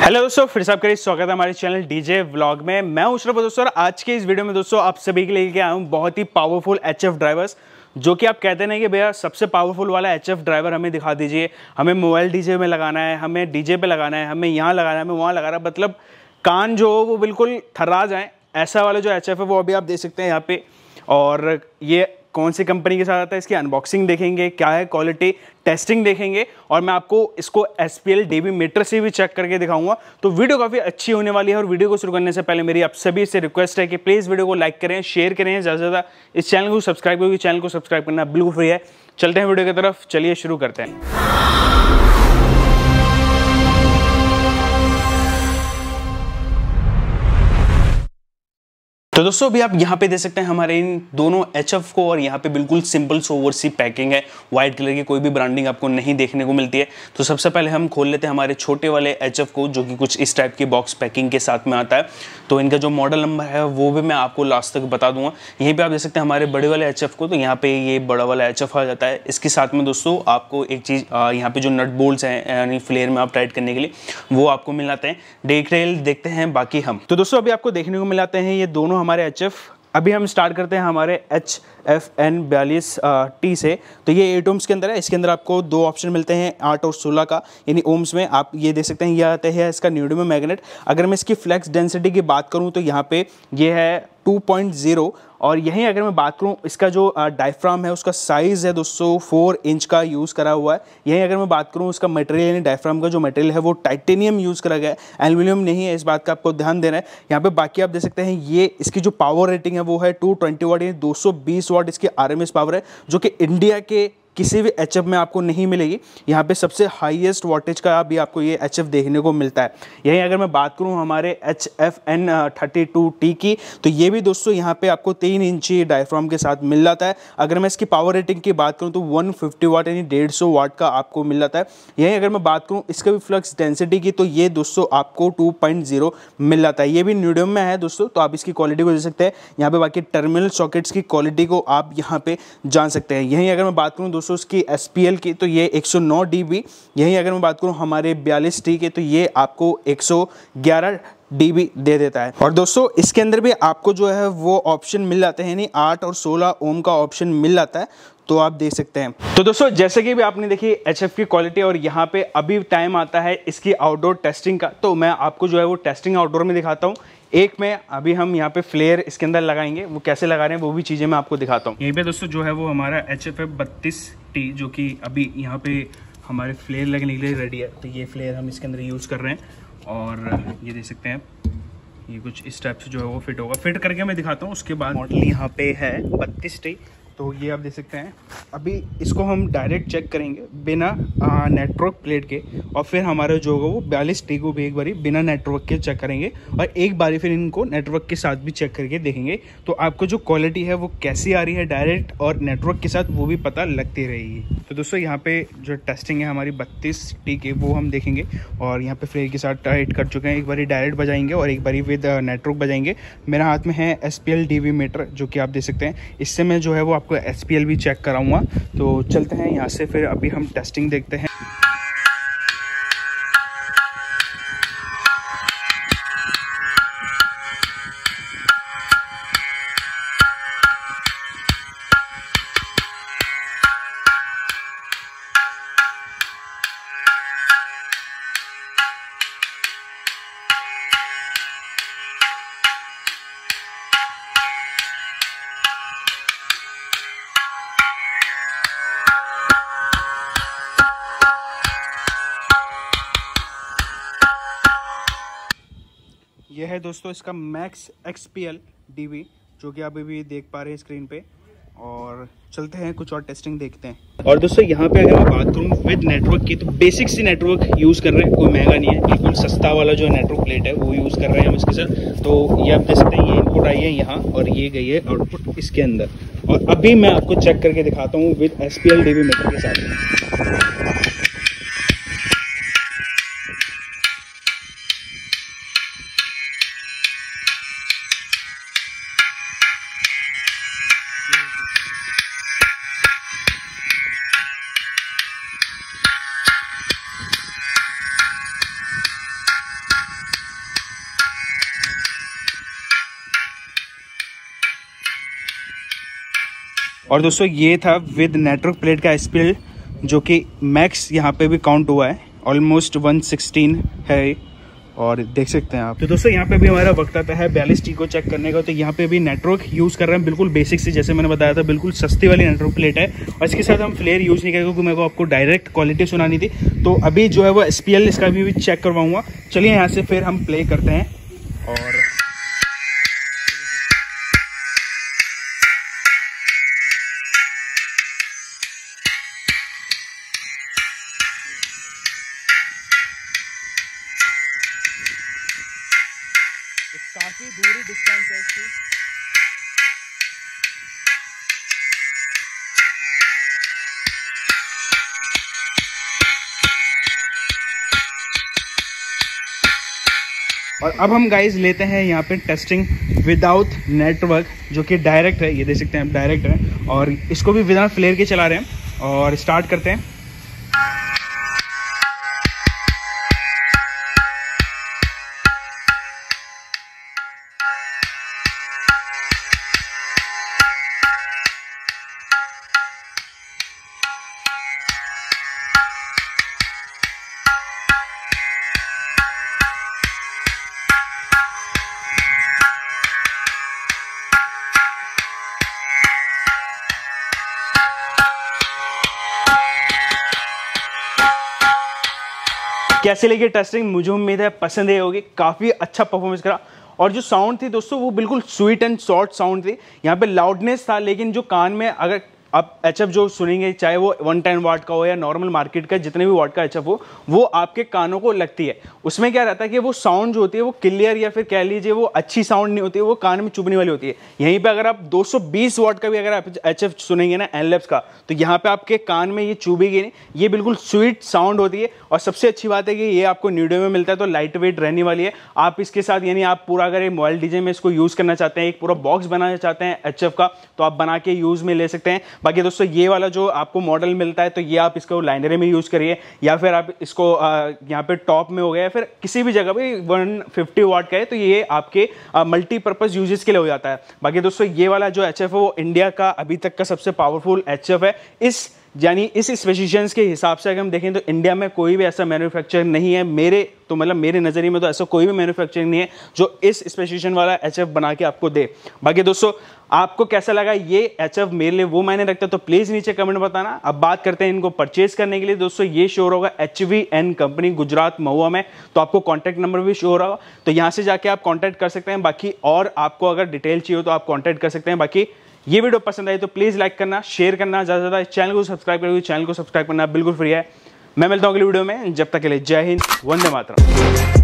Hello दोस्तों, फिर से आपका स्वागत है हमारे चैनल डीजे व्लॉग में। मैं हूं श्रभ दोस्तों और आज के इस वीडियो में दोस्तों आप सभी के लिए लेके आया हूं बहुत ही पावरफुल एचएफ ड्राइवर्स, जो कि आप कहते हैं कि भैया सबसे पावरफुल वाला एचएफ ड्राइवर हमें दिखा दीजिए। हमें मोबाइल डीजे में लगाना है, हमें डीजे पे लगाना है, हमें यहाँ लगाना है, हमें वहाँ लगाना है, मतलब कान जो हो वो बिल्कुल थर्रा जाए, ऐसा वाला जो एचएफ है वो अभी आप देख सकते हैं यहाँ पे। और ये कौन सी कंपनी के साथ आता है, इसकी अनबॉक्सिंग देखेंगे, क्या है क्वालिटी, टेस्टिंग देखेंगे और मैं आपको इसको SPL DB मीटर से भी चेक करके दिखाऊंगा। तो वीडियो काफ़ी अच्छी होने वाली है। और वीडियो को शुरू करने से पहले मेरी आप सभी से रिक्वेस्ट है कि प्लीज़ वीडियो को लाइक करें, शेयर करें, ज़्यादा से ज़्यादा इस चैनल को सब्सक्राइब करें। चैनल को सब्सक्राइब करना बिल्कुल फ्री है। चलते हैं वीडियो की तरफ, चलिए शुरू करते हैं। तो दोस्तों अभी आप यहाँ पे देख सकते हैं हमारे इन दोनों HF को, और यहाँ पे बिल्कुल सिंपल सोवर सी पैकिंग है, वाइट कलर की, कोई भी ब्रांडिंग आपको नहीं देखने को मिलती है। तो सबसे पहले हम खोल लेते हैं हमारे छोटे वाले HF को, जो कि कुछ इस टाइप की बॉक्स पैकिंग के साथ में आता है। तो इनका जो मॉडल नंबर है वो भी मैं आपको लास्ट तक बता दूंगा। यहीं पर आप देख सकते हैं हमारे बड़े वाले HF को, तो यहाँ पे ये बड़ा वाला HF आ जाता है। इसके साथ में दोस्तों आपको एक चीज़ यहाँ पे जो नट बोल्ट्स हैं, यानी फ्लेयर में आप टाइट करने के लिए, वो आपको मिल जाते हैं। डिटेल देखते हैं बाकी हम। तो दोस्तों अभी आपको देखने को मिल जाते हैं ये दोनों हमारे HF। अभी हम स्टार्ट करते हैं हमारे HFN 42T से। तो ये 8 ओम्स के अंदर है। इसके अंदर आपको दो ऑप्शन मिलते हैं, 8 और 16 का, यानी ओम्स में। आप ये देख सकते हैं ये आता है इसका न्यूडियम मैग्नेट। अगर मैं इसकी फ्लेक्स डेंसिटी की बात करूं तो यहाँ पे ये है 2.0। और यहीं अगर मैं बात करूं इसका जो डायफ्राम है उसका साइज़ है दोस्तों 4 इंच का यूज़ करा हुआ है। यहीं अगर मैं बात करूं इसका मटेरियल, यानी डायफ्राम का जो मटेरियल है वो टाइटेनियम यूज़ करा गया है, एल्यूमिनियम नहीं है। इस बात का आपको ध्यान देना है। यहाँ पे बाकी आप देख सकते हैं ये इसकी जो पावर रेटिंग है वो है 220 वाट, यानी 220 वाट इसकी RMS पावर है, जो कि इंडिया के किसी भी HF में आपको नहीं मिलेगी। यहाँ पे सबसे हाईएस्ट वोल्टेज का भी आपको ये HF देखने को मिलता है। यहीं अगर मैं बात करूँ हमारे HFN 32T की, तो ये भी दोस्तों यहाँ पे आपको 3 इंची डायफ्राम के साथ मिल जाता है। अगर मैं इसकी पावर रेटिंग की बात करूँ तो 150 वाट यानी 150 वाट का आपको मिल जाता है। यहीं अगर मैं बात करूँ इसका भी फ्लक्स डेंसिटी की, तो ये दोस्तों आपको 2.0 मिल जाता है। ये भी मीडियम में है दोस्तों, तो आप इसकी क्वालिटी को देख सकते हैं यहाँ पे। बाकी टर्मिनल सॉकेट्स की क्वालिटी को आप यहाँ पे जान सकते हैं। यहीं अगर मैं बात करूँ दोस्तों उसकी SPL की, तो ये 109 dB। यहीं अगर मैं बात करूं हमारे 42T के, तो ये आपको 111 dB दे देता है। और दोस्तों इसके अंदर भी आपको जो है वो ऑप्शन मिल जाते हैं, यानी 8 और 16 ओम का ऑप्शन मिल जाता है, तो आप देख सकते हैं। तो दोस्तों जैसे कि भी आपने देखी HF की क्वालिटी, और यहाँ पे अभी टाइम आता है इसकी आउटडोर टेस्टिंग का, तो मैं आपको जो है वो टेस्टिंग आउटडोर में दिखाता हूँ। एक में अभी हम यहाँ पे फ्लेयर इसके अंदर लगाएंगे, वो कैसे लगा रहे हैं वो भी चीज़ें मैं आपको दिखाता हूँ। यहीं पे दोस्तों जो है वो हमारा HF 32T, जो कि अभी यहाँ पे हमारे फ्लेयर लगने के लिए रेडी है। तो ये फ्लेयर हम इसके अंदर यूज़ कर रहे हैं, और ये देख सकते हैं ये कुछ इस टाइप से जो है वो फिट होगा। फिट करके मैं दिखाता हूँ। उसके बाद मॉडल यहाँ पे है 32T, तो ये आप देख सकते हैं। अभी इसको हम डायरेक्ट चेक करेंगे बिना नेटवर्क प्लेट के, और फिर हमारा जो होगा वो 42T को भी एक बारी बिना नेटवर्क के चेक करेंगे, और एक बारी फिर इनको नेटवर्क के साथ भी चेक करके देखेंगे। तो आपको जो क्वालिटी है वो कैसी आ रही है डायरेक्ट और नेटवर्क के साथ, वो भी पता लगती रहेगी। तो दोस्तों यहाँ पे जो टेस्टिंग है हमारी 32T के, वो हम देखेंगे। और यहाँ पे फ्लेयर के साथ टाइट कर चुके हैं। एक बारी डायरेक्ट बजाएंगे और एक बारी विद नेटवर्क बजाएंगे। मेरे हाथ में है SPL DB मीटर, जो कि आप देख सकते हैं। इससे मैं जो है वो आपको SPL भी चेक कराऊंगा। तो चलते हैं यहाँ से, फिर अभी हम टेस्टिंग देखते हैं। यह है दोस्तों इसका मैक्स XPL DB, जो कि आप अभी देख पा रहे हैं स्क्रीन पे। और चलते हैं कुछ और टेस्टिंग देखते हैं। और दोस्तों यहाँ पे अगर मैं बात करूँ विद नेटवर्क की, तो बेसिक सी नेटवर्क यूज़ कर रहे हैं, कोई महंगा नहीं है, बिल्कुल सस्ता वाला जो नेटवर्क प्लेट है वो यूज़ कर रहे हैं हम इसके साथ। तो ये आप देख सकते हैं, ये इनपुट आई है यहाँ और ये गई है आउटपुट इसके अंदर। और अभी मैं आपको चेक करके दिखाता हूँ विद SPL DB मीटर के साथ। और दोस्तों ये था विद नेटवर्क प्लेट का SPL, जो कि मैक्स यहाँ पे भी काउंट हुआ है, ऑलमोस्ट 116 है और देख सकते हैं आप। तो दोस्तों यहाँ पे भी हमारा वक्त आता है बैलिस्टिक को चेक करने का। तो यहाँ पे भी नेटवर्क यूज़ कर रहे हैं बिल्कुल बेसिक से, जैसे मैंने बताया था बिल्कुल सस्ती वाली नेटवर्क प्लेट है। और इसके साथ हम फ्लेयर यूज़ नहीं करेंगे क्योंकि मेरे को आपको डायरेक्ट क्वालिटी सुनानी थी। तो अभी जो है वो SPL इसका भी चेक करवाऊँगा। चलिए यहाँ से फिर हम प्ले करते हैं। और काफ़ी दूरी डिस्टेंस है इसकी। और अब हम गाइस लेते हैं यहाँ पे टेस्टिंग विदाउट नेटवर्क, जो कि डायरेक्ट है। ये देख सकते हैं आप, डायरेक्ट है। और इसको भी विदाउट फ्लेयर के चला रहे हैं और स्टार्ट करते हैं। कैसे लगी टेस्टिंग? मुझे उम्मीद है पसंद आई होगी। काफ़ी अच्छा परफॉर्मेंस करा। और जो साउंड थी दोस्तों वो बिल्कुल स्वीट एंड शॉर्ट साउंड थी। यहाँ पे लाउडनेस था, लेकिन जो कान में अगर आप HF जो सुनेंगे, चाहे वो 110 वाट का हो या नॉर्मल मार्केट का जितने भी वाट का HF हो, वो आपके कानों को लगती है। उसमें क्या रहता है कि वो साउंड जो होती है वो क्लियर या फिर कह लीजिए वो अच्छी साउंड नहीं होती है, वो कान में चुभने वाली होती है। यहीं पे अगर आप 220 वाट का भी अगर आप HF सुनेंगे ना एनलैप्स का, तो यहाँ पे आपके कान में ये चुभेगी नहीं। ये बिल्कुल स्वीट साउंड होती है। और सबसे अच्छी बात है कि ये आपको न्यूडो में मिलता है, तो लाइट वेट रहने वाली है। आप इसके साथ यानी आप पूरा अगर एक मोबाइल DJ में इसको यूज़ करना चाहते हैं, एक पूरा बॉक्स बनाना चाहते हैं HF का, तो आप बना के यूज़ में ले सकते हैं। बाकी दोस्तों ये वाला जो आपको मॉडल मिलता है, तो ये आप इसको लाइनरे में यूज़ करिए, या फिर आप इसको यहाँ पे टॉप में हो गया, फिर किसी भी जगह पे 150 वाट का है, तो ये आपके मल्टीपर्पज़ यूजेस के लिए हो जाता है। बाकी दोस्तों ये वाला जो HF है वो इंडिया का अभी तक का सबसे पावरफुल HF है। इस स्पेसिफिकेशंस के हिसाब से अगर हम देखें तो इंडिया में कोई भी ऐसा मैन्युफैक्चर नहीं है, मेरे नज़रिए में तो ऐसा कोई भी मैन्युफैक्चरिंग नहीं है जो इस स्पेसिफिकेशन वाला HF बना के आपको दे। बाकी दोस्तों आपको कैसा लगा ये HF? मेरे लिए वो मायने रखता है, तो प्लीज़ नीचे कमेंट बताना। अब बात करते हैं इनको परचेज करने के लिए। दोस्तों ये शो होगा HVN कंपनी, गुजरात महुआ में। तो आपको कॉन्टैक्ट नंबर भी शो हो रहा होगा, तो यहाँ से जाके आप कॉन्टैक्ट कर सकते हैं। बाकी और आपको अगर डिटेल चाहिए हो तो आप कॉन्टैक्ट कर सकते हैं। बाकी ये वीडियो पसंद आई तो प्लीज़ लाइक करना, शेयर करना, ज़्यादा से ज़्यादा चैनल को सब्सक्राइब करोगे। चैनल को सब्सक्राइब करना बिल्कुल फ्री है। मैं मिलता हूँ अगली वीडियो में, जब तक के लिए जय हिंद, वंदे मातरम।